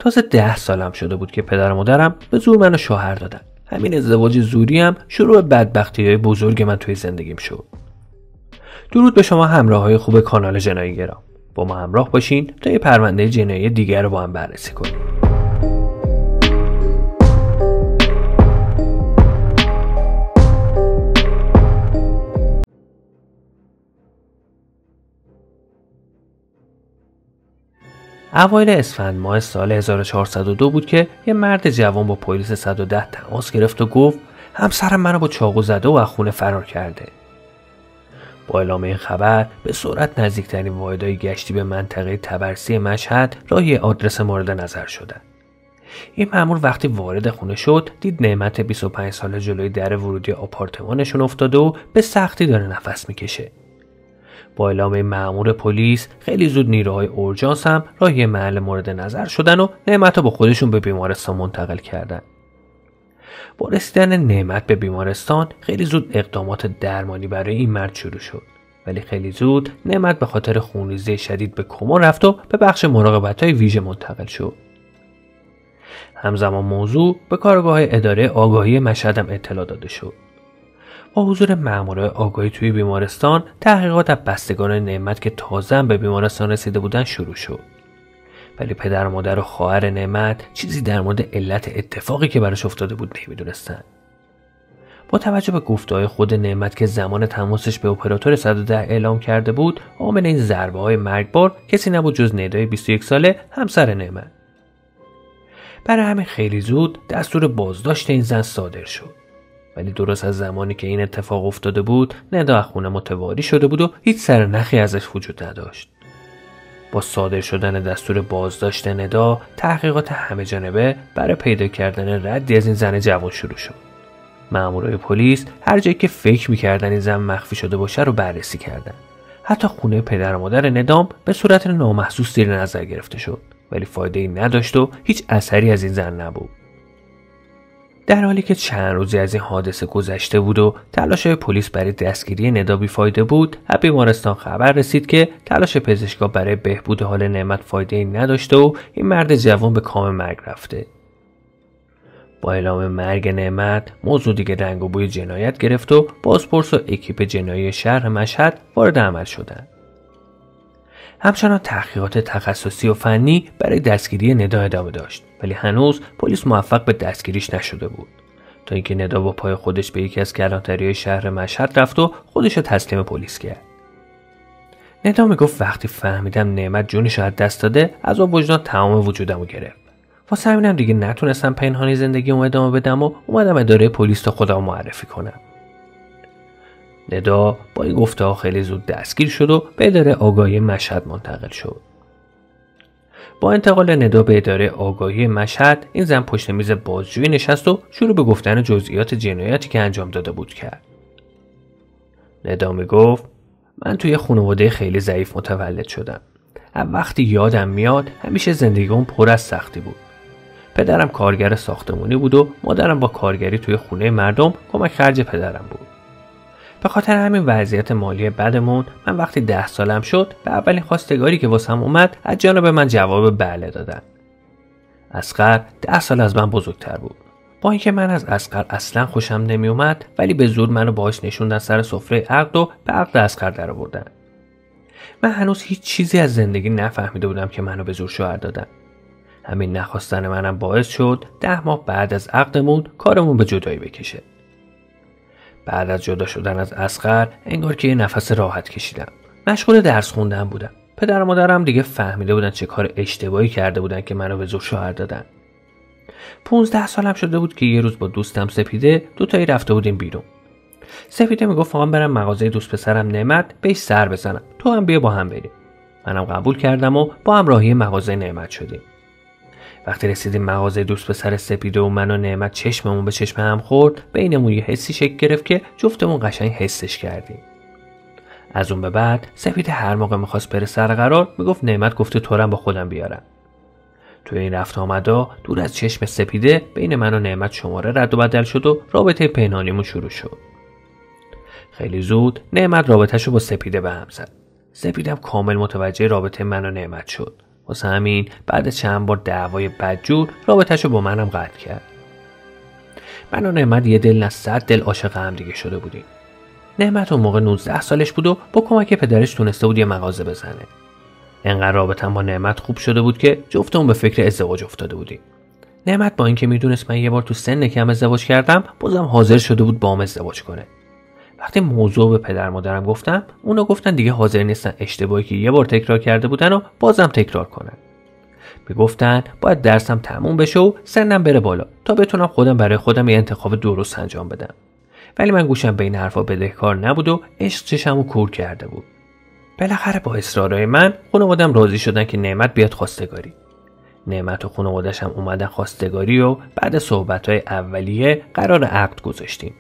تازه 10 سالم شده بود که پدر و مادرم به زور منو شوهر دادن. همین ازدواج زوری هم شروع بدبختی‌های بزرگ من توی زندگیم شد. درود به شما همراه‌های خوب کانال جنایی گرام. با ما همراه باشین تا یه پرونده جنایی دیگر رو با هم بررسی کنیم. اوایل اسفند ماه سال 1402 بود که یه مرد جوان با پلیس 110 تماس گرفت و گفت همسرم منو با چاقو زده و از خونه فرار کرده. با اعلام این خبر به سرعت نزدیکترین واحدهای گشتی به منطقه تبرسی مشهد راهی آدرس مورد نظر شدند. این مأمور وقتی وارد خونه شد دید نعمت 25 ساله جلوی در ورودی آپارتمانشون افتاده و به سختی داره نفس میکشه. با اعلام مأمور پلیس خیلی زود نیروهای اورژانس هم راهی محل مورد نظر شدن و نعمت رو با خودشون به بیمارستان منتقل کردن. با رسیدن نعمت به بیمارستان خیلی زود اقدامات درمانی برای این مرد شروع شد، ولی خیلی زود نعمت به خاطر خونریزی شدید به کما رفت و به بخش مراقبت‌های ویژه منتقل شد. همزمان موضوع به کارگاه اداره آگاهی مشهد هم اطلاع داده شد. با حضور مامورای آگاهی توی بیمارستان تحقیقات از بستگان نعمت که تازه به بیمارستان رسیده بودن شروع شد. ولی پدر و مادر و خواهر نعمت چیزی در مورد علت اتفاقی که براش افتاده بود نمیدونستن. با توجه به گفته‌های خود نعمت که زمان تماسش به اپراتور 110 اعلام کرده بود، عامل این ضربه‌های مرگبار کسی نبود جز ندای 21 ساله همسر نعمت. برای همین خیلی زود دستور بازداشت این زن صادر شد. ولی درست از زمانی که این اتفاق افتاده بود ندا از خونه متواری شده بود و هیچ سرنخی ازش وجود نداشت. با صادر شدن دستور بازداشت ندا تحقیقات همه جانبه برای پیدا کردن ردی از این زن جوان شروع شد. مامورای پلیس هر جایی که فکر می‌کردن این زن مخفی شده باشه رو بررسی کردن. حتی خونه پدر و مادر ندام به صورت نامحسوس زیر نظر گرفته شد، ولی فایده‌ای نداشت و هیچ اثری از این زن نبود. در حالی که چند روزی از این حادثه گذشته بود و تلاش‌های پلیس برای دستگیری ندا بی‌فایده بود، از بیمارستان خبر رسید که تلاش پزشکا برای بهبود حال نعمت فایده‌ای نداشته و این مرد جوان به کام مرگ رفته. با اعلام مرگ نعمت موضوع دیگه رنگ و بوی جنایت گرفت و بازپرس و اکیپ جنایی شهر مشهد وارد عمل شدند. همچنان تحقیقات تخصصی و فنی برای دستگیری ندا ادامه داشت، ولی هنوز پلیس موفق به دستگیریش نشده بود تا اینکه ندا با پای خودش به یکی از کلانتری‌های شهر مشهد رفت و خودش رو تسلیم پلیس کرد. ندا میگفت وقتی فهمیدم نعمت جونش رو از دست داده از وجدان تمام وجودمو گرفت. واسه همینم دیگه نتونستم پنهانی زندگیمو ادامه بدم و اومدم اداره پلیس تا خودم معرفی کنم. ندا با این گفته‌ها خیلی زود دستگیر شد و به اداره آگاهی مشهد منتقل شد. با انتقال ندا به اداره آگاهی مشهد این زن پشت میز بازجویی نشست و شروع به گفتن جزئیات جنایتی که انجام داده بود کرد. ندا میگفت من توی خانواده خیلی ضعیف متولد شدم. وقتی یادم میاد همیشه زندگیم پر از سختی بود. پدرم کارگر ساختمانی بود و مادرم با کارگری توی خونه مردم کمک خرج پدرم بود. به خاطر همین وضعیت مالی بدمون من وقتی 10 سالم شد به اولین خواستگاری که واسم اومد از جانب من جواب بله دادن. اصغر 10 سال از من بزرگتر بود. با اینکه من از اصغر اصلا خوشم نمی اومد، ولی به زور منو باهاش نشوندن سر سفره عقد و به عقد اصغر در آوردن. من هنوز هیچ چیزی از زندگی نفهمیده بودم که منو به زور شوهر دادن. همین نخواستن منم باعث شد 10 ماه بعد از عقدمون کارمون به جدایی بکشه. بعد از جدا شدن از اصغر انگار که یه نفس راحت کشیدم. مشغول درس خوندن بودم. پدر و مادرم دیگه فهمیده بودن چه کار اشتباهی کرده بودن که منو به زور شوهر دادن. 15 سالم شده بود که یه روز با دوستم سپیده دوتایی رفته بودیم بیرون. سپیده میگفت فقط برم مغازه دوست پسرم نعمت بهش سر بزنم، تو هم بیا با هم بریم. منم قبول کردم و با هم راهی مغازه نعمت شدیم. وقتی رسیدیم مغازه دوست پسر سپیده و من و نعمت چشممون به چشم هم خورد، بینمون یه حسی شکل گرفت که جفتمون قشنگ حسش کردیم. از اون به بعد سپیده هر موقع میخواست بره سر قرار میگفت نعمت گفته تو رو با خودم بیارم. توی این رفت آمدا دور از چشم سپیده بین من و نعمت شماره رد و بدل شد و رابطه پنهانیمون شروع شد. خیلی زود نعمت رابطه‌شو با سپیده به هم زد. سپیدم کامل متوجه رابطه من و نعمت شد. واسه همین بعد چند بار دعوای بدجور رابطه‌شو با منم قطع کرد. من و نعمت یه دل نه 100 دل عاشق هم دیگه شده بودیم. نعمت اون موقع 19 سالش بود و با کمک پدرش تونسته بود یه مغازه بزنه. انقدر رابطه‌م با نعمت خوب شده بود که جفتمون به فکر ازدواج افتاده بودیم. نعمت با اینکه میدونست من یه بار تو سن کم ازدواج کردم، بازم حاضر شده بود باهام ازدواج کنه. وقتی موضوع به پدر مادرم گفتم، اونا گفتن دیگه حاضر نیستن اشتباهی که یه بار تکرار کرده بودن و بازم تکرار کنن. میگفتن باید درسم تموم بشه و سنم بره بالا تا بتونم خودم برای خودم یه انتخاب درست انجام بدم. ولی من گوشم به این حرفا بدهکار نبود و عشق چشمو کور کرده بود. بالاخره با اصرارهای من خانواده‌ام راضی شدن که نعمت بیاد خواستگاری. نعمت و خانواده‌اش هم اومدن خواستگاری و بعد صحبت‌های اولیه قرار عقد گذاشتیم.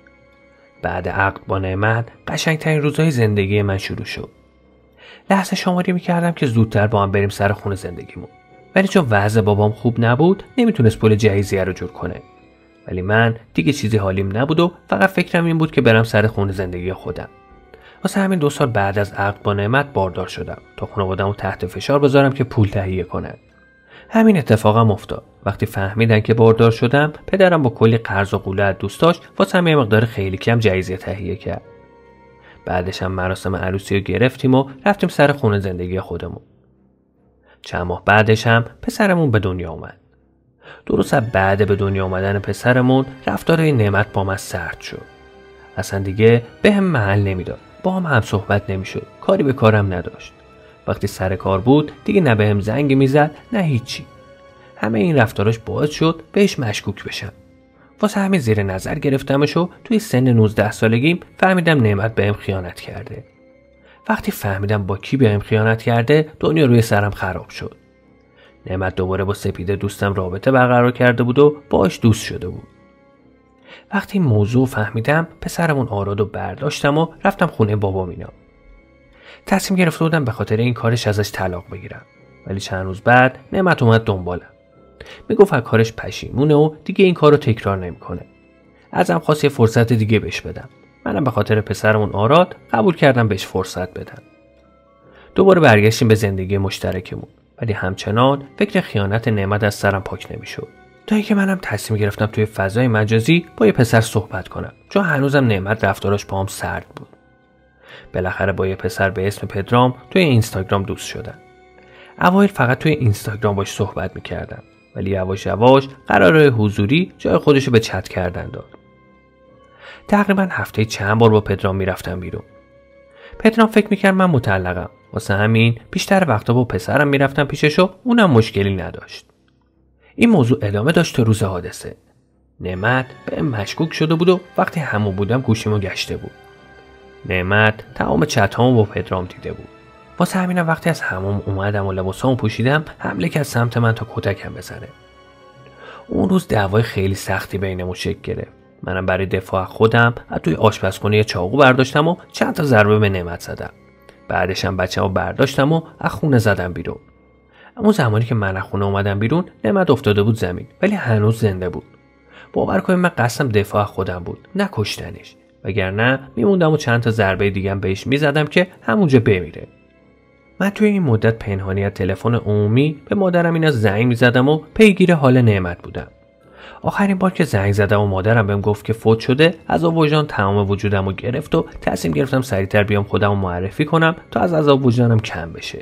بعد عقد با نعمت قشنگترین روزهای زندگی من شروع شد. لحظه شماری میکردم که زودتر با هم بریم سر خونه زندگیمون. ولی چون وضع بابام خوب نبود نمیتونست پول جهیزیه رو جور کنه. ولی من دیگه چیزی حالیم نبود و فقط فکرم این بود که برم سر خونه زندگی خودم. واسه همین 2 سال بعد از عقد با نعمت باردار شدم تا خانواده‌مو تحت فشار بذارم که پول تهیه کنن. همین اتفاقم افتاد. وقتی فهمیدن که باردار شدم، پدرم با کلی قرض و قوله از دوستاش واسه همین مقدار خیلی کم جهیزیه تهیه کرد. بعدش هم مراسم عروسی رو گرفتیم و رفتیم سر خونه زندگی خودمون. چند ماه بعدش هم پسرمون به دنیا اومد. درست بعد به دنیا اومدن پسرمون رفتار نعمت با من سرد شد. اصلا دیگه بهم محل نمیداد. با هم صحبت نمیشد. کاری به کارم نداشت. وقتی سر کار بود دیگه نه بهم زنگ میزد نه هیچی. همه این رفتاراش باعث شد بهش مشکوک بشم. واسه همین زیر نظر گرفتمش و توی سن 19 سالگیم فهمیدم نعمت بهم خیانت کرده. وقتی فهمیدم با کی بهم خیانت کرده دنیا روی سرم خراب شد. نعمت دوباره با سپیده دوستم رابطه برقرار کرده بود و باهاش دوست شده بود. وقتی این موضوع فهمیدم پسرمون آرادو برداشتم و رفتم خونه بابام اینا. تصمیم گرفته بودم به خاطر این کارش ازش طلاق بگیرم. ولی چند روز بعد نعمت اومد دنبالم. میگفت از کارش پشیمونه و دیگه این کارو تکرار نمیکنه. ازم خواست یه فرصت دیگه بهش بدم. منم به خاطر پسرمون آراد قبول کردم بهش فرصت بدم. دوباره برگشتیم به زندگی مشترکمون. ولی همچنان فکر خیانت نعمت از سرم پاک نمیشد. تا اینکه منم تصمیم گرفتم توی فضای مجازی با یه پسر صحبت کنم. چون هنوزم نعمت رفتاراش باهام سرد بود. بالاخره با یه پسر به اسم پدرام توی اینستاگرام دوست شدم. اوایل فقط توی اینستاگرام باش صحبت میکردم. ولی یواش یواش قرارهای حضوری جای خودشو به چت کردن داد. تقریبا هفته چند بار با پدرام میرفتم بیرون. پدرام فکر میکرد من مطلقم. واسه همین بیشتر وقتا با پسرم میرفتم پیشش و اونم مشکلی نداشت. این موضوع ادامه داشت تا روز حادثه. نعمت بهم مشکوک شده بود و وقتی همون بودم گوشیمو گشته بود. نعمت تمام چتامو با پدرام دیده بود. واسه همینم وقتی از حموم اومدم و لباسامو پوشیدم حمله کرد سمت من تا کتکم بزنه. اون روز دعوای خیلی سختی بینمون شکل گرفت. منم برای دفاع خودم از توی آشپزخونه یه چاقو برداشتم و چند تا ضربه به نعمت زدم. بعدش هم بچه‌مو برداشتم و از خونه زدم بیرون. اما زمانی که من از خونه اومدم بیرون نعمت افتاده بود زمین ولی هنوز زنده بود. باور کنید من قصدم دفاع خودم بود نه کشتنش. وگرنه میموندم و چند تا ضربه دیگه هم بهش میزدم که همونجا بمیره. من توی این مدت پنهانی از تلفن عمومی به مادرم اینا زنگ میزدم و پیگیر حال نعمت بودم. آخرین بار که زنگ زدم و مادرم بهم گفت که فوت شده عذاب وجدان تمام وجودمو گرفت و تصمیم گرفتم سریعتر بیام خودمو معرفی کنم تا از عذاب وجدانم کم بشه.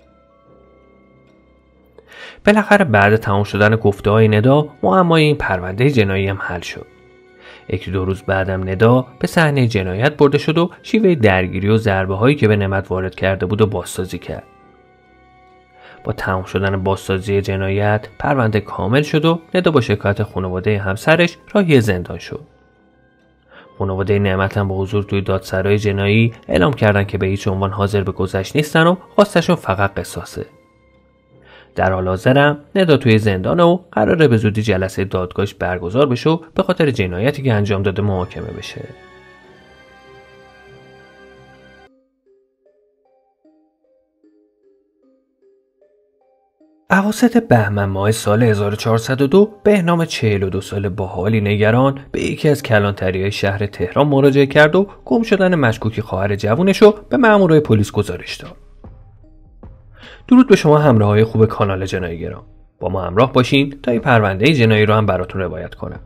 بالاخره بعد تمام شدن گفته‌های ندا معمای این پرونده جنایی هم حل شد. 1-2 روز بعدم ندا به صحنه جنایت برده شد و شیوه درگیری و ضربه هایی که به نعمت وارد کرده بود و بازسازی کرد. با تمام شدن بازسازی جنایت پرونده کامل شد و ندا با شکایت خانواده همسرش راهی زندان شد. خانواده نعمت هم با حضور توی دادسرای جنایی اعلام کردن که به هیچ عنوان حاضر به گذشت نیستن و خواستشون فقط قصاصه. در حال حاضرم ندا توی زندانه و قراره به زودی جلسه دادگاهش برگزار بشه و به خاطر جنایتی که انجام داده محاکمه بشه. اواسط بهمن ماه سال 1402 بهنام 42 ساله با حالی نگران به یکی از کلانتری‌های شهر تهران مراجعه کرد و گم شدن مشکوک خواهر جوونش رو به مامورای پلیس گزارش داد. درود به شما همراهای خوب کانال جنایی گرام. با ما همراه باشین تا این پرونده جنایی رو هم براتون روایت کنم.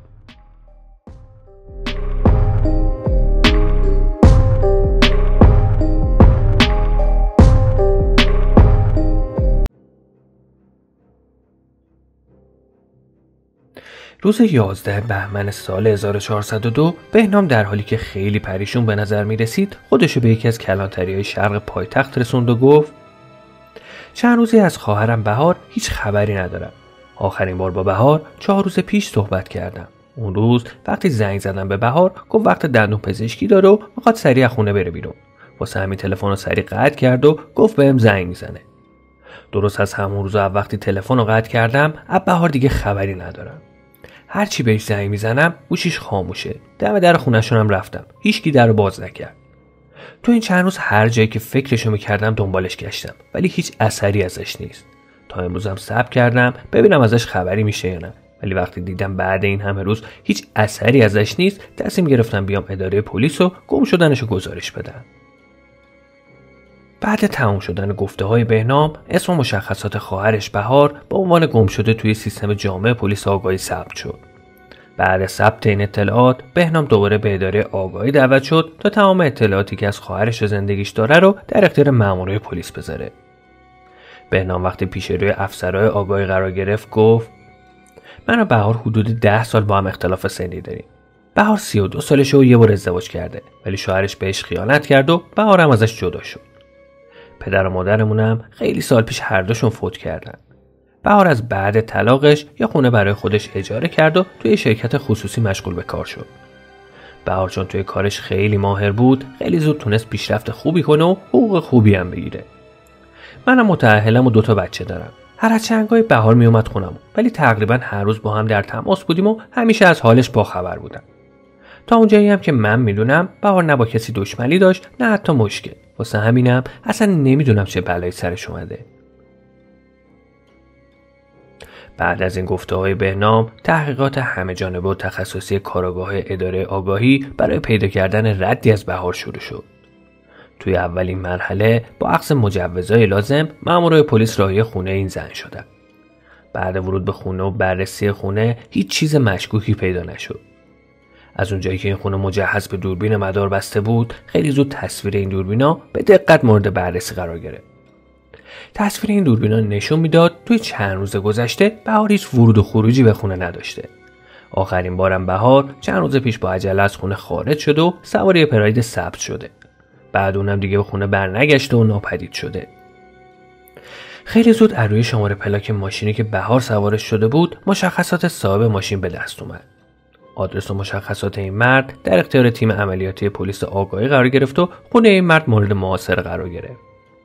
روز 11 بهمن سال 1402 بهنام در حالی که خیلی پریشون به نظر می رسید خودشو به یکی از کلانتری‌های شرق پایتخت رسوند و گفت چند روزی از خواهرم بهار هیچ خبری ندارم. آخرین بار با بهار 4 روز پیش صحبت کردم. اون روز وقتی زنگ زدم به بهار گفت وقت دندون پزشکی داره و میخواد سریع از خونه بره بیرون. واسه همین تلفن رو سریع قطع کرد و گفت بهم زنگ میزنه. درست از همون روز وقتی تلفن رو قطع کردم از بهار دیگه خبری ندارم. هرچی بهش زنگ میزنم گوشیش خاموشه. دم در خونه‌شون هم رفتم. هیچکی درو باز نکرد. تو این چند روز هر جایی که فکرشو میکردم دنبالش گشتم ولی هیچ اثری ازش نیست. تا امروزم صبر کردم ببینم ازش خبری میشه یا نه، ولی وقتی دیدم بعد این همه روز هیچ اثری ازش نیست تصمیم گرفتم بیام اداره پلیس و گم شدنشو گزارش بدم. بعد تمام شدن گفته‌های بهنام اسم و مشخصات خواهرش بهار به عنوان گم شده توی سیستم جامع پلیس آگاهی ثبت شد. بعد از ثبت این اطلاعات بهنام دوباره به اداره آگاهی دعوت شد تا تمام اطلاعاتی که از خواهرش و زندگیش داره رو در اختیار مامورای پلیس بذاره. بهنام وقتی پیش روی افسرهای آگاهی قرار گرفت گفت من و بهار حدود 10 سال با هم اختلاف سنی داریم. بهار 32 سالشه و یه بار ازدواج کرده ولی شوهرش بهش خیانت کرد و بهار هم ازش جدا شد. پدر و مادرمونم خیلی سال پیش هر دوشون فوت کردن. بهار از بعد طلاقش یه خونه برای خودش اجاره کرد و توی شرکت خصوصی مشغول به کار شد. بهار چون توی کارش خیلی ماهر بود خیلی زود تونست پیشرفت خوبی کنه و حقوق خوبی هم بگیره. منم متأهلم و 2 تا بچه دارم. هر از چندگاهی بهار میومد خونم ولی تقریبا هر روز با هم در تماس بودیم و همیشه از حالش باخبر بودم. تا اونجایی هم که من میدونم بهار نه با کسی دشمنی داشت نه حتی مشکل. واسه همینم اصلا نمیدونم چه بلایی سرش اومده. بعد از این گفته‌های بهنام تحقیقات همه‌جانبه و تخصصی کارآگاه اداره آگاهی برای پیدا کردن ردی از بهار شروع شد. توی اولین مرحله با اخذ مجوزهای لازم مامورای پلیس راهی خونه این زن شدند. بعد ورود به خونه و بررسی خونه هیچ چیز مشکوکی پیدا نشد. از اونجایی که این خونه مجهز به دوربین مدار بسته بود خیلی زود تصویر این دوربینا به دقت مورد بررسی قرار گرفت. تصویر این دوربینا نشون میداد توی چند روز گذشته بهار هیچ ورود و خروجی به خونه نداشته. آخرین بارم بهار چند روز پیش با عجله از خونه خارج شده و سوار پراید ثبت شده. بعد اونم دیگه به خونه برنگشته و ناپدید شده. خیلی زود از روی شماره پلاک ماشینی که بهار سوارش شده بود مشخصات صاحب ماشین به دست اومد. آدرس و مشخصات این مرد در اختیار تیم عملیاتی پلیس آگاهی قرار گرفت و خونه این مرد مورد محاصره قرار گرفت.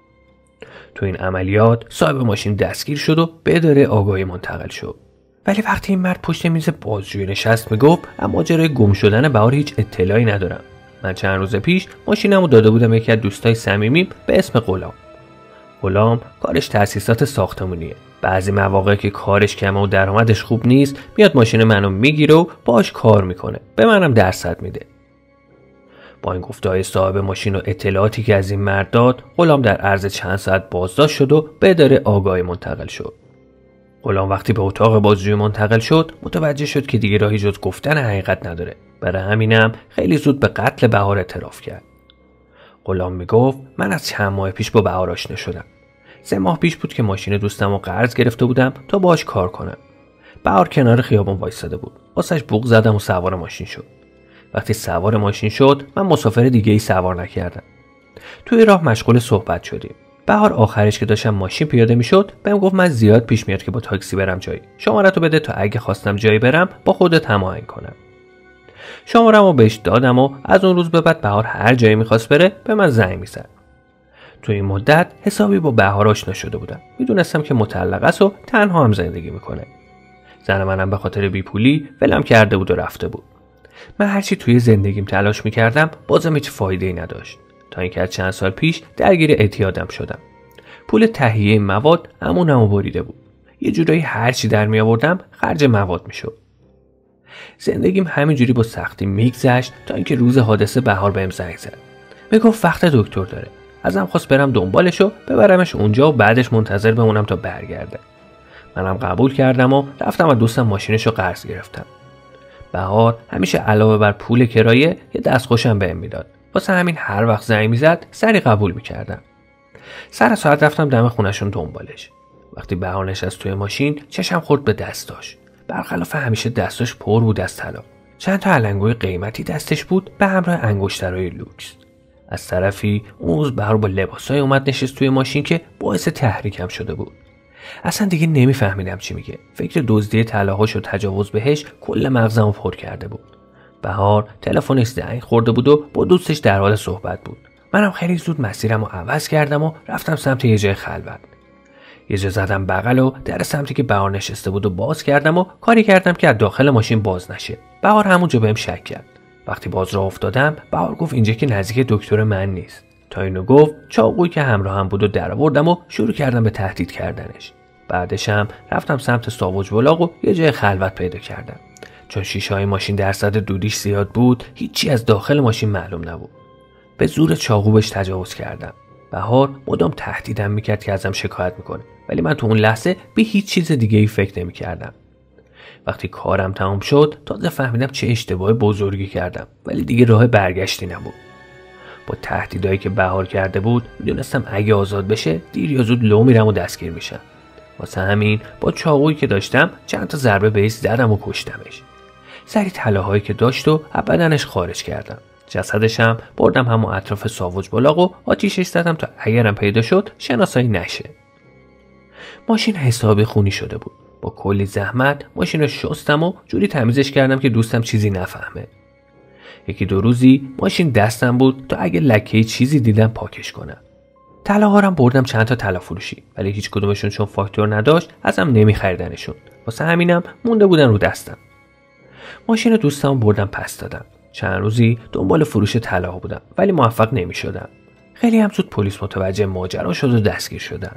تو این عملیات صاحب ماشین دستگیر شد و به اداره آگاهی منتقل شد. ولی وقتی این مرد پشت میز بازجویی نشست میگفت اما ماجرای گم شدن بهار هیچ اطلاعی ندارم. من چند روز پیش ماشینمو داده بودم یکی از دوستای صمیمیم به اسم غلام کارش تأسیسات ساختمونیه. بعضی مواقع که کارش کمه و درآمدش خوب نیست میاد ماشین منو میگیره و باهاش کار میکنه. به منم درصد میده. با این گفته‌های صاحب ماشین و اطلاعاتی که از این مرد داد غلام در عرض چند ساعت بازداشت شد و به اداره آگاهی منتقل شد. غلام وقتی به اتاق بازجویی منتقل شد متوجه شد که دیگه راهی جز گفتن حقیقت نداره. برای همینم خیلی زود به قتل بهار اعتراف کرد. غلام میگفت من از چند ماه پیش با بهار آشنا شدم. 3 ماه پیش بود که ماشین دوستمو قرض گرفته بودم تا باهاش کار کنم. بهار کنار خیابون وایساده بود. واسش بوق زدم و سوار ماشین شد. وقتی سوار ماشین شد من مسافر دیگه ای سوار نکردم. توی راه مشغول صحبت شدیم. بهار آخرش که داشتم ماشین پیاده میشد بهم گفت من زیاد پیش میاد که با تاکسی برم جایی. شماره‌تو بده تا اگه خواستم جایی برم با خودت هماهنگ کنم. شماره‌مو بهش دادم و از اون روز به بعد بهار هر جایی میخواست بره به من زنگ میزد. تو این مدت حسابی با بهار آشنا شده بودم. میدونستم که مطلقه است و تنها هم زندگی میکنه. زن منم به خاطر بیپولی ولم کرده بود و رفته بود. من هرچی توی زندگیم تلاش میکردم بازم هیچ فایده‌ای نداشت. تا اینکه از چند سال پیش درگیر اعتیادم شدم. پول تهیه مواد همونمو بریده بود. یه جورایی هرچی در می آوردم خرج مواد میشد. زندگیم همینجوری با سختی میگذشت تا اینکه روز حادثه بهار بهم زنگ زد. میگفت وقت دکتر داره. ازم خواست برم دنبالشو ببرمش اونجا و بعدش منتظر بمونم تا برگرده. منم قبول کردم و رفتم و دوستم ماشینشو قرض گرفتم. بهار همیشه علاوه بر پول کرایه یه دستخوشم بهم میداد. واسه همین هر وقت زنگ میزد سری قبول میکردم. سر ساعت رفتم دم خونشون دنبالش. وقتی بهار نشست توی ماشین چشم خورد به دستاش. برخلاف همیشه دستاش پر بود از طلا. چند تا علنگوی قیمتی دستش بود به همراه انگشترهای لوکس. از طرفی اون روز بهار با لباسای اومد نشست توی ماشین که باعث تحریکم شده بود. اصلا دیگه نمیفهمیدم چی میگه. فکر دزدی طلاهاش و تجاوز بهش کل مغزمو پر کرده بود. بهار تلفنش زنگ خورده بود و با دوستش در حال صحبت بود. منم خیلی زود مسیرمو عوض کردم و رفتم سمت یه جای خلوت. یه جا زدم بغل و در سمتی که بهار نشسته بود و باز کردم و کاری کردم که از داخل ماشین باز نشه. بهار همونجا بهم شک کرد. وقتی باز راه افتادم بهار گفت اینجا که نزدیک دکتر من نیست. تا اینو گفت چاقویی که همراهم بود و درآوردم و شروع کردم به تهدید کردنش. بعدش هم رفتم سمت ساوج بلاغ و یه جای خلوت پیدا کردم. چون شیشه‌های ماشین درصد دودیش زیاد بود هیچی از داخل ماشین معلوم نبود. به زور چاقو بهش تجاوز کردم. بهار مدام تهدیدم میکرد که ازم شکایت میکنه، ولی من تو اون لحظه به هیچ چیز دیگه ای فکر نمیکردم. وقتی کارم تمام شد تازه فهمیدم چه اشتباه بزرگی کردم، ولی دیگه راه برگشتی نبود. با تهدیدایی که بهار کرده بود میدونستم اگه آزاد بشه دیر یا زود لو میرم و دستگیر میشم. واسه همین با چاقویی که داشتم چند تا ضربه بهش زدم و کشتمش. سری طلاهایی که داشت و از بدنش خارج کردم. جسدش هم بردم همون اطراف ساوج بلاغ و آتیشش زدم تا اگرم پیدا شد شناسایی نشه. ماشین حسابی خونی شده بود. با کلی زحمت ماشین رو شستم و جوری تمیزش کردم که دوستم چیزی نفهمه. یکی دو روزی ماشین دستم بود تا اگه لکه چیزی دیدم پاکش کنم. طلاها رو بردم چند تا طلا فروشی، ولی هیچ کدومشون چون فاکتور نداشت ازم نمیخریدنشون. واسه همینم مونده بودن رو دستم. ماشین دوستم بردم پس دادم. چند روزی دنبال فروش طلاها بودم ولی موفق نمیشدم. خیلی هم زود پلیس متوجه ماجرا شد و دستگیر شدن.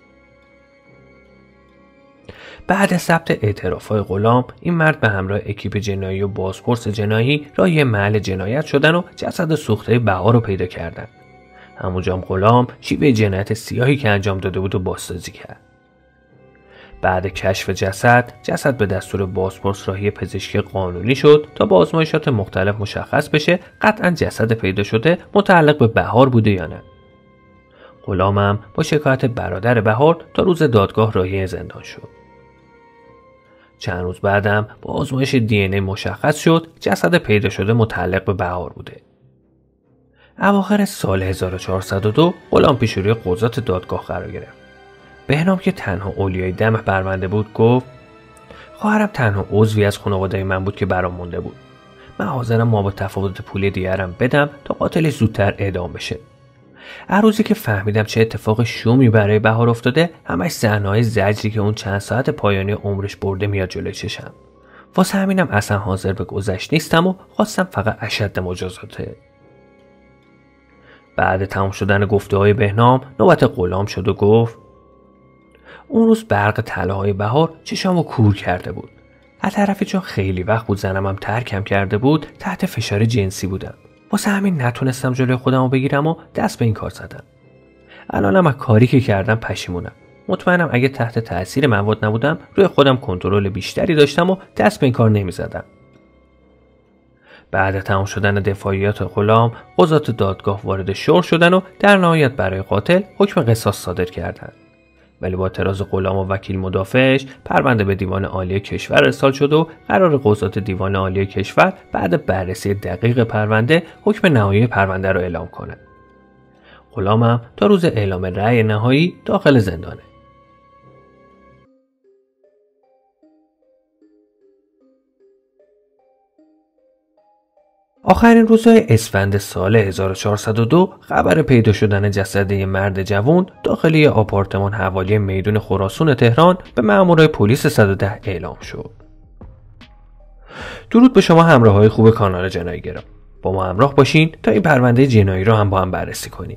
بعد از ثبت اعتراف‌های غلام این مرد به همراه اکیپ جنایی و بازپرس جنایی راه محل جنایت شدن و جسد سوخته بهار رو پیدا کردن. همونجا غلام شیوه جنایت سیاهی که انجام داده بود و بازسازی کرد. بعد کشف جسد به دستور بازپرس راهی پزشکی قانونی شد تا با آزمایشات مختلف مشخص بشه قطعاً جسد پیدا شده متعلق به بهار بوده یا نه. غلامم با شکایت برادر بهار تا روز دادگاه راهی زندان شد. چند روز بعدم با آزمایش دی ان ای مشخص شد جسد پیدا شده متعلق به بهار بوده. اواخر سال 1402 غلام پیش روی قضات دادگاه قرار گرفت. بهنام که تنها اولیای دم پرونده بود گفت خواهرم تنها عضوی از خانواده من بود که برام مونده بود. من حاضرم ما با تفاوت پول دیگرم بدم تا قاتلش زودتر اعدام بشه. هر روزی که فهمیدم چه اتفاق شومی برای بهار افتاده همش صحنه‌های زجری که اون چند ساعت پایانی عمرش برده میاد جلوی چشم. واسه همینم اصلا حاضر به گذشت نیستم و خواستم فقط اشد مجازاته. بعد تمام شدن گفته‌های بهنام نوبت غلام شد و گفت اون روز برق طلاهای بهار چشامو کور کرده بود. از طرفی چون خیلی وقت بود زنمم ترکم کرده بود تحت فشار جنسی بودم. واسه همین نتونستم جلوی خودمو بگیرم و دست به این کار زدم. الانم از کاری که کردم پشیمونم. مطمئنم اگه تحت تاثیر مواد نبودم روی خودم کنترل بیشتری داشتم و دست به این کار نمیزدم. بعد تمام شدن دفاعیات غلام قضات دادگاه وارد شور شدن و در نهایت برای قاتل حکم قصاص صادر کردند. ولی با اعتراض غلام و وکیل مدافعش پرونده به دیوان عالی کشور ارسال شد و قرار قضات دیوان عالی کشور بعد بررسی دقیق پرونده حکم نهایی پرونده را اعلام کنه. غلامم تا روز اعلام رأی نهایی داخل زندانه. آخرین روزهای اسفند سال 1402 خبر پیدا شدن جسد یک مرد جوان داخل یک آپارتمان حوالی میدون خراسان تهران به مامورای پلیس 110 اعلام شد. درود به شما همراههای خوب کانال جنایی گرام. با ما همراه باشین تا این پرونده جنایی رو هم با هم بررسی کنیم.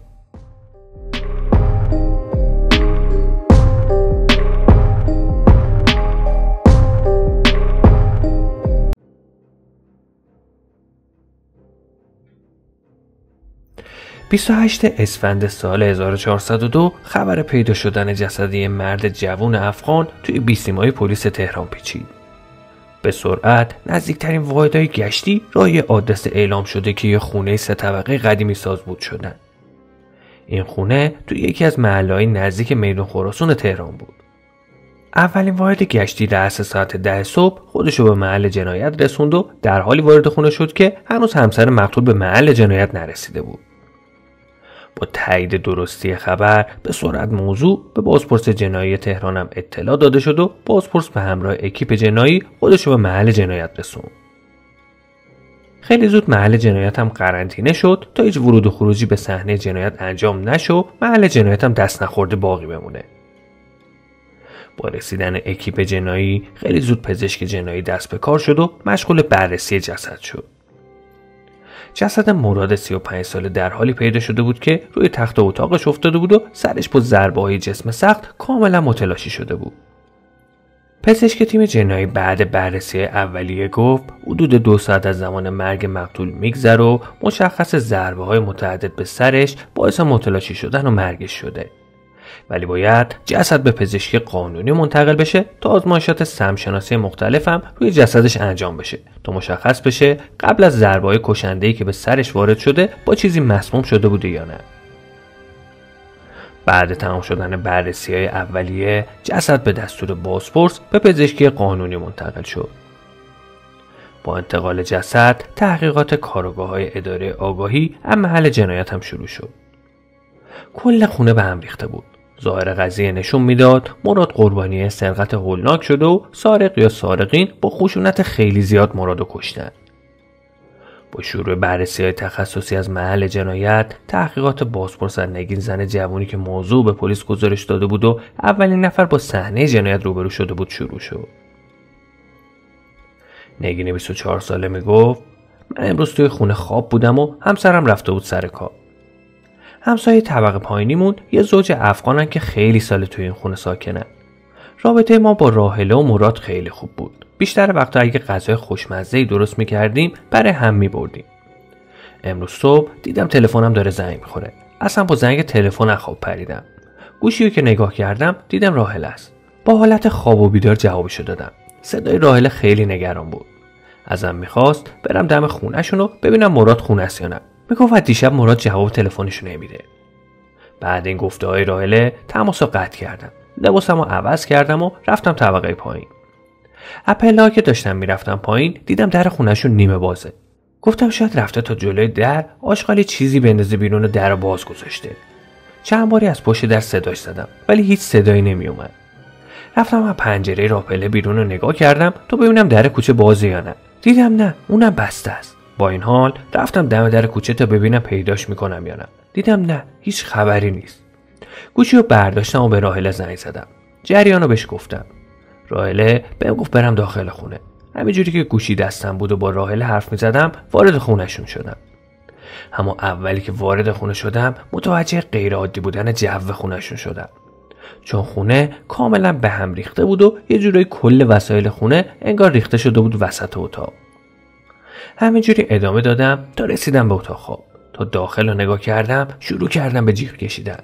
28 اسفند سال 1402 خبر پیدا شدن جسد یک مرد جوان افغان توی بیسیمای پلیس تهران پیچید. به سرعت نزدیکترین واحدهای گشتی راه آدرس اعلام شده که یه خونه 3 طبقه قدیمی ساز بود شدن. این خونه توی یکی از محله‌های نزدیک میدان خراسان تهران بود. اولین واحد گشتی رأس ساعت 10 صبح خودشو به محل جنایت رسوند و در حالی وارد خونه شد که هنوز همسر مقتول به محل جنایت نرسیده بود. با تایید درستی خبر به سرعت موضوع به بازپرس جنایی تهران هم اطلاع داده شد و بازپرس به همراه اکیپ جنایی خودشو به محل جنایت رسوند. خیلی زود محل جنایت هم قرنطینه شد تا هیچ ورود و خروجی به صحنه جنایت انجام نشه و محل جنایت هم دست نخورده باقی بمونه. با رسیدن اکیپ جنایی خیلی زود پزشک جنایی دست به کار شد و مشغول بررسی جسد شد. جسد مراد 35 ساله در حالی پیدا شده بود که روی تخت اتاقش افتاده بود و سرش با ضربه‌های جسم سخت کاملا متلاشی شده بود. پزشک تیم جنایی بعد بررسی اولیه گفت حدود 2 ساعت از زمان مرگ مقتول میگذره و مشخص ضربه‌های متعدد به سرش باعث متلاشی شدن و مرگش شده. ولی باید جسد به پزشکی قانونی منتقل بشه تا آزمایشات سمشناسی مختلف هم روی جسدش انجام بشه تا مشخص بشه قبل از ضربه‌های کشنده‌ای که به سرش وارد شده با چیزی مسموم شده بوده یا نه. بعد تمام شدن بررسی‌های اولیه جسد به دستور بازپرس به پزشکی قانونی منتقل شد. با انتقال جسد تحقیقات کارآگاه‌های اداره آگاهی از محل جنایت هم شروع شد. کل خونه به هم ریخته بود. ظاهر قضیه نشون میداد مراد قربانی سرقت هولناک شده و سارق یا سارقین با خشونت خیلی زیاد مرادو کشتن. با شروع بررسی‌های تخصصی از محل جنایت، تحقیقات بازپرس از نگین زن جوانی که موضوع به پلیس گزارش داده بود و اولین نفر با صحنه جنایت روبرو شده بود شروع شد. نگین 24 ساله میگفت من امروز توی خونه خواب بودم و همسرم رفته بود سر کار. همسایه طبقه پایینیمون یه زوج افغانن که خیلی سال توی این خونه ساکنن. رابطه ما با راهله و مراد خیلی خوب بود. بیشتر وقتا اگه غذای خوشمزه‌ای درست می‌کردیم برای هم می‌بردیم. امروز صبح دیدم تلفنم داره زنگ می‌خوره. اصلا با زنگ تلفن از خواب پریدم. گوشیو که نگاه کردم دیدم راهله است. با حالت خواب و بیدار جوابشو دادم. صدای راهله خیلی نگران بود. ازم می‌خواست برم دم خونه‌شون ببینم مراد خونه است یا نه. میگفت دیشب مراد جواب تلفنشو نمیده. بعد این گفته‌های راهله تماسو قطع کردم. لباسمو عوض کردم و رفتم طبقه پایین. اپلا که داشتم میرفتم پایین دیدم در خونه‌شون نیمه بازه. گفتم شاید رفته تا جلوی در آشغالی چیزی بندازه بیرون و در باز گذاشته. چند باری از پشت در صداش زدم ولی هیچ صدایی نمی اومد. رفتم از پنجره راهپله بیرون رو نگاه کردم تا ببینم در کوچه بازه یا نه. دیدم نه، اونم بسته است. با این حال رفتم دم در کوچه تا ببینم پیداش میکنم یا نه. دیدم نه، هیچ خبری نیست. گوشی رو برداشتم و به راهله زنگ زدم. جریانو بهش گفتم. راهله بهم گفت برم داخل خونه. همینجوری که گوشی دستم بود و با راهله حرف میزدم وارد خونهشون شدم. اما اولی که وارد خونه شدم متوجه غیر عادی بودن جو خونهشون شدم. چون خونه کاملا به هم ریخته بود و یه جورایی کل وسایل خونه انگار ریخته شده بود وسط اتاق. همینجوری ادامه دادم تا رسیدم به اتاق خواب. تا داخل رو نگاه کردم شروع کردم به جیغ کشیدن.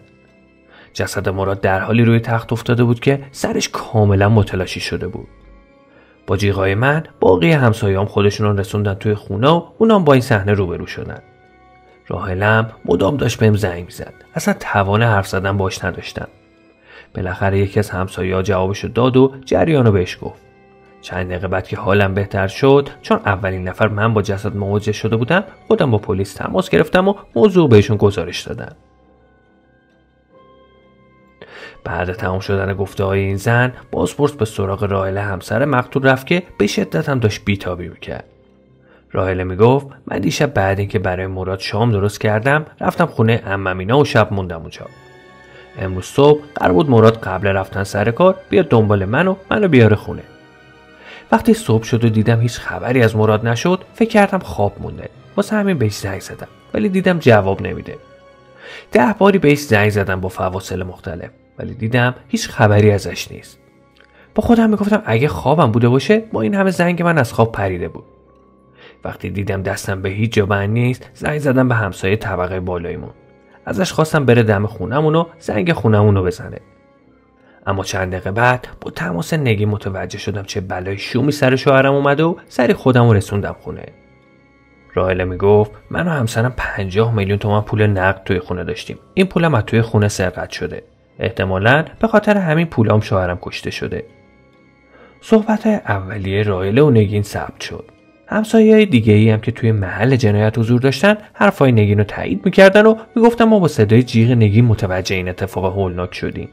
جسد مراد در حالی روی تخت افتاده بود که سرش کاملا متلاشی شده بود. با جیغای من باقی همسایه‌ام خودشون رسوندن توی خونه و اونام با این صحنه روبرو شدن. راهلم مدام داشت بهم زنگ می‌زد. اصلا توان حرف زدن باش نداشتم. بالاخره یکی از همسایه‌ها جوابشو داد و جریانو بهش گفت. چند دقیقه بعد که حالم بهتر شد، چون اولین نفر من با جسد مواجه شده بودم، خودم با پلیس تماس گرفتم و موضوع بهشون گزارش دادم. بعد تمام شدن گفته‌های این زن، بازپرس به سراغ راهله همسر مقتول رفت که به شدت هم داشت بیتابی می‌کرد. راهله میگفت من دیشب بعد اینکه برای مراد شام درست کردم، رفتم خونه عمم اینا و شب موندم اونجا. امروز صبح قرار بود مراد قبل رفتن سر کار بیاد دنبال منو بیاره خونه. وقتی صبح شد و دیدم هیچ خبری از مراد نشد، فکر کردم خواب مونده. واسه همین بهش زنگ زدم، ولی دیدم جواب نمیده. 10 باری بهش زنگ زدم با فواصل مختلف، ولی دیدم هیچ خبری ازش نیست. با خودم میگفتم اگه خوابم بوده باشه با این همه زنگ من از خواب پریده بود. وقتی دیدم دستم به هیچ جا بند نیست، زنگ زدم به همسایه طبقه بالاییمون. ازش خواستم بره دم خونمون و زنگ خونمون رو بزنه. اما چند دقیقه بعد با تماس نگین متوجه شدم چه بلای شومی سر شوهرم اومد و سری خودم رو رسوندم خونه. راهله میگفت من و همسرم 50 میلیون تومان پول نقد توی خونه داشتیم. این پولم از توی خونه سرقت شده. احتمالاً به خاطر همین پولام شوهرم کشته شده. صحبت‌های اولیه راهله و نگین ثبت شد. همسایه‌های دیگه‌ای هم که توی محل جنایت حضور داشتن حرفای نگین رو تایید می‌کردن و میگفتن ما با صدای جیغ نگین متوجه این اتفاق هولناک شدیم.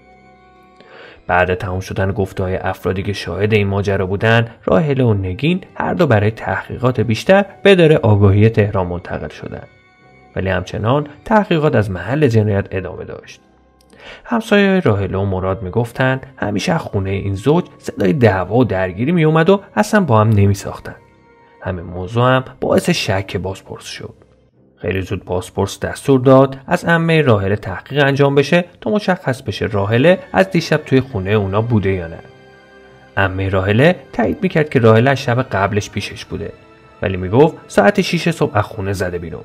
بعد تمام شدن گفته‌های افرادی که شاهد این ماجرا بودن، راهله و نگین هر دو برای تحقیقات بیشتر به اداره آگاهی تهران منتقل شدند. ولی همچنان تحقیقات از محل جنایت ادامه داشت. همسایه‌های راهله و مراد میگفتند همیشه از خونه این زوج صدای دعوا و درگیری میومد و اصلا با هم نمیساختن. همین موضوع هم باعث شک بازپرس شد. خیلی زود بازپرس دستور داد از عمه راهله تحقیق انجام بشه تا مشخص بشه راهله از دیشب توی خونه اونا بوده یا نه. عمه راهله تایید میکرد که راهله از شب قبلش پیشش بوده، ولی میگفت ساعت 6 صبح از خونه زده بیرون.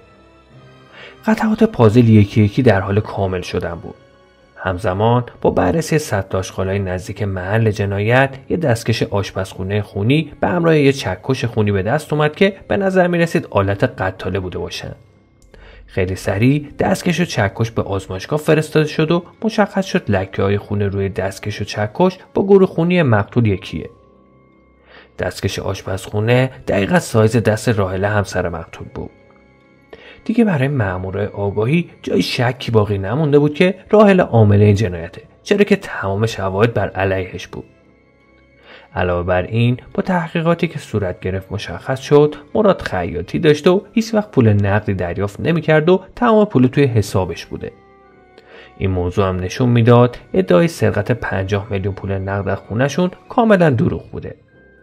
قطعات پازل یکی یکی در حال کامل شدن بود. همزمان با بررسی سطل آشغالای نزدیک محل جنایت یه دستکش آشپزخونه خونی به همراه یه چکش خونی به دست اومد که به نظر میرسید آلت قتاله بوده باشن. خیلی سریع دستکش و چکش به آزمایشگاه فرستاده شد و مشخص شد لکه‌های خون روی دستکش و چکش با گروه خونی مقتول یکیه. دستکش آشپزخونه دقیقاً سایز دست راهله همسر مقتول بود. دیگه برای مامورای آگاهی جای شکی باقی نمونده بود که راهله عامل این جنایته، چرا که تمام شواهد بر علیهش بود. علاوه بر این با تحقیقاتی که صورت گرفت مشخص شد مراد خیاطی داشته و هیچ وقت پول نقدی دریافت نمی‌کرد و تمام پول توی حسابش بوده. این موضوع هم نشون میداد ادعای سرقت 50 میلیون پول نقد از خونه‌شون کاملا دروغ بوده.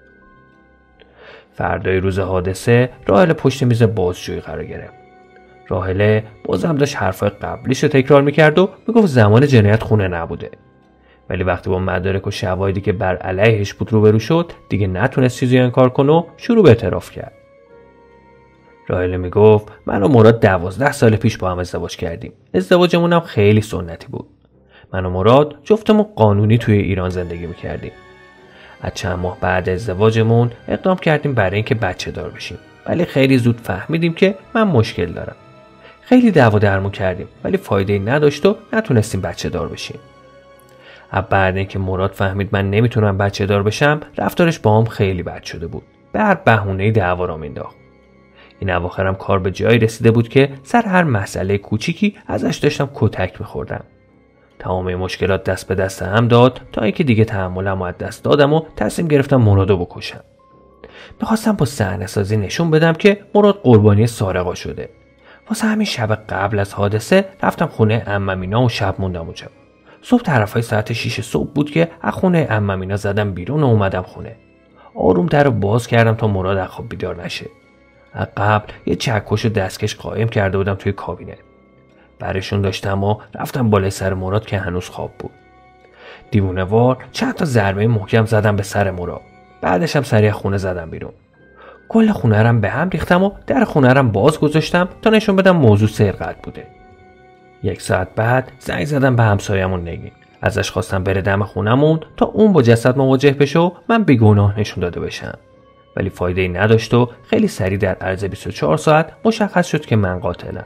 فردای روز حادثه راهله پشت میز بازجویی قرار گرفت. راهله بازم داشت حرفای قبلیش رو تکرار میکرد و میگفت زمان جنایت خونه نبوده. ولی وقتی با مدارک و شواهدی که بر علیهش بود روبرو شد دیگه نتونست چیزی انکار کنه و شروع به اعتراف کرد. راهله میگفت من و مراد 12 سال پیش با هم ازدواج کردیم. ازدواجمون هم خیلی سنتی بود. من و مراد جفتمون قانونی توی ایران زندگی میکردیم. از چند ماه بعد ازدواجمون اقدام کردیم برای اینکه بچه دار بشیم. ولی خیلی زود فهمیدیم که من مشکل دارم. خیلی دعوا درمون کردیم ولی فایده‌ای نداشت و نتونستیم بچه دار بشیم. بعد اینکه مراد فهمید من نمیتونم بچه دار بشم رفتارش با هم خیلی بد شده بود. به هر بهونه‌ای دعوا را مینداخت. این اواخرم کار به جایی رسیده بود که سر هر مسئله کوچیکی ازش داشتم کتک میخوردم. تمام مشکلات دست به دست هم داد تا اینکه دیگه تحملم از دست دادم و تصمیم گرفتم مرادو بکشم. میخواستم با صحنه‌سازی نشون بدم که مراد قربانی سارقا شده. واسه همین شب قبل از حادثه رفتم خونه عمم اینا و شب موندم اونجا. صبح طرفای ساعت 6 صبح بود که از خونه عمم اینا زدم بیرون و اومدم خونه. آروم در رو باز کردم تا مراد از خواب بیدار نشه. از قبل یه چکش و دستکش قایم کرده بودم توی کابینت. برشون داشتم و رفتم بالای سر مراد که هنوز خواب بود. دیوونه وار چند تا ضربه محکم زدم به سر مراد. بعدش هم سریع خونه زدم بیرون. کل خونه رم به هم ریختم و در خونه رم باز گذاشتم تا نشون بدم موضوع سرقت بوده. 1 ساعت بعد زنگ زدم به همسایه‌مون نگین. ازش خواستم بره دم خونمون تا اون با جسد مواجه بشه و من بیگناه نشون داده بشم. ولی فایده‌ای نداشت و خیلی سریع در عرض 24 ساعت مشخص شد که من قاتلم.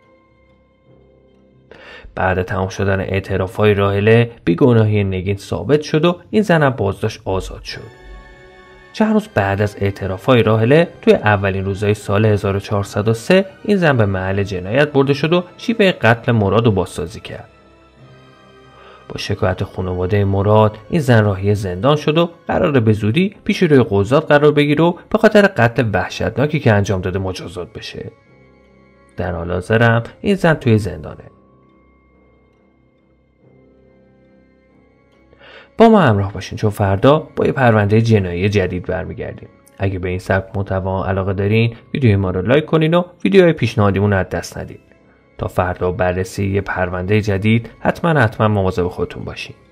بعد تمام شدن اعتراف‌های راهله بیگناهی نگین ثابت شد و این زن بازداشت آزاد شد. چند روز بعد از اعتراف‌های راهله توی اولین روزهای سال 1403 این زن به محل جنایت برده شد و شیوه قتل مراد رو بازسازی کرد. با شکایت خانواده مراد این زن راهی زندان شد و قراره به زودی پیش روی قضات قرار بگیره و به خاطر قتل وحشتناکی که انجام داده مجازات بشه. در حال حاضر هم این زن توی زندانه. با ما همراه باشین چون فردا با یه پرونده جنایی جدید برمیگردیم. اگه به این سبک محتوا علاقه دارین ویدیوی ما رو لایک کنین و ویدیوهای پیشنهادیمون رو از دست ندین. تا فردا بررسی یه پرونده جدید حتما مواظب خودتون باشین.